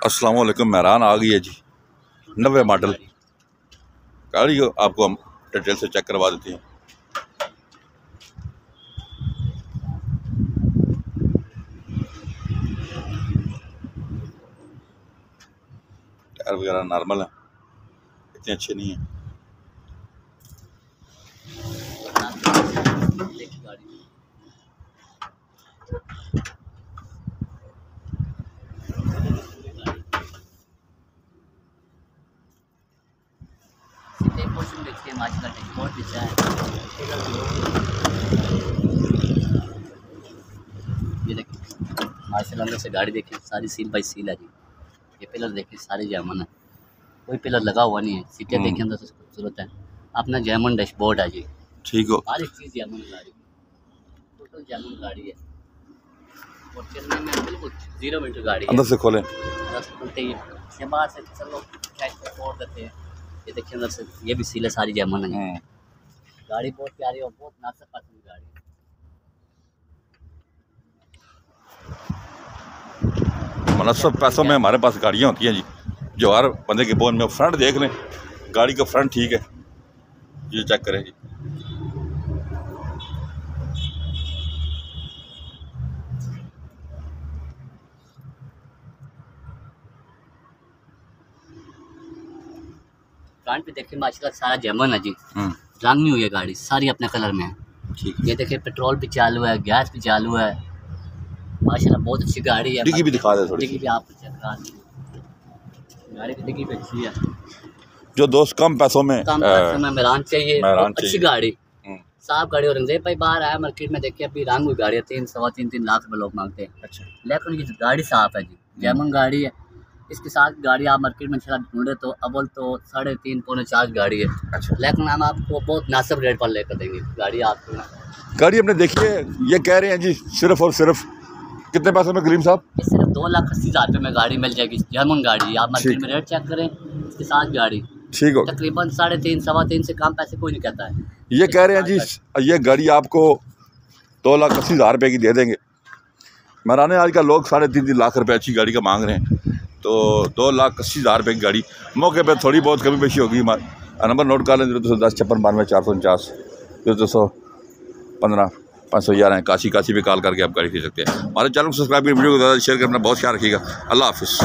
अस्सलाम वालेकुम। मेहरान आ गई है जी, 90 मॉडल गाड़ी। आपको हम डिटेल से चेक करवा देते हैं। टायर वगैरह नॉर्मल है, इतने अच्छे नहीं है। देखिए माशाल्लाह बहुत अच्छा है। ये देखिए माशाल्लाह अंदर से गाड़ी देखिए, सारी सील बाई सील है जी। ये पिलर देखिए सारे जैमन है, कोई पिलर लगा हुआ नहीं है। सीटें देखिए अंदर से खूबसूरत है। अपना जैमन डैशबोर्ड है जी। ठीक हो, हर एक चीज़ जैमन गाड़ी, टोटल जैमन गाड़ी है। और चलने में बिल्कुल 0 मीटर गाड़ी है। अंदर से खोलें, बस खुलते ही ये बाहर से चलो छोड़ देते हैं। ये देखिए अंदर से ये भी सील है, सारी जैमन है। गाड़ी बहुत प्यारी और बहुत नासिब पसंद गाड़ी है। मुनासिब पैसों में हमारे पास गाड़ियाँ होती हैं जी, जो हर बंदे के बोन में। फ्रंट देख लें, गाड़ी का फ्रंट ठीक है, ये चेक करें जी। फ्रंट पे देखिए माशाल्लाह सारा जैमन है जी। रंग नहीं हुई है गाड़ी, सारी अपने कलर में है। ठीक है, ये देखिए पेट्रोल भी चालू है, गैस भी चालू है। माशाल्लाह बहुत अच्छी गाड़ी है। डिग्गी भी दिखा दे, थोड़ी डिग्गी भी आप चेक करा दीजिए। गाड़ी की डिग्गी भी अच्छी है। जो दोस्त कम पैसों में मेहरान चाहिए, अच्छी गाड़ी, साफ गाड़ी। औरंगजेब भाई बाहर आया मार्केट में, देखिए अभी रंग हुई गाड़ी है, 3-3.25 लाख रुपये लोग मांगते हैं। अच्छा, लेकिन ये गाड़ी साफ है जी, जैमन गाड़ी है। इसके साथ गाड़ी आप मार्केट में ढूंढे तो अव्वल तो 3.5-4 गाड़ी है। अच्छा, लेकिन हम आपको बहुत नासिब रेट पर लेकर देंगे गाड़ी आपको। गाड़ी हमने देखी है, ये कह रहे हैं जी सिर्फ और सिर्फ कितने पैसों में करीम साहब? ये सिर्फ 2,80,000 रुपये में गाड़ी मिल जाएगी, जर्मन गाड़ी। आप मार्केट में रेट चेक करें, इसके साथ गाड़ी ठीक हो, तकरीबन 3.5-3.25 से कम पैसे कोई नहीं कहता है। ये कह रहे हैं जी ये गाड़ी आपको 2,80,000 रुपये की दे देंगे। मेहराने आजकल लोग 3.5 लाख रुपये अच्छी गाड़ी का मांग रहे हैं, तो 2,80,000 रुपये की गाड़ी मौके पे थोड़ी बहुत कमी पेशी होगी। नंबर नोट कर लें, 0210 56 92 449 0215 511 काशी पे कॉल करके आप गाड़ी खरीद सकते हैं। हमारे चैनल को सब्सक्राइब करें, वीडियो को ज़्यादा शेयर करना, बहुत ख्याल रखिएगा। अल्लाह हाफिज़।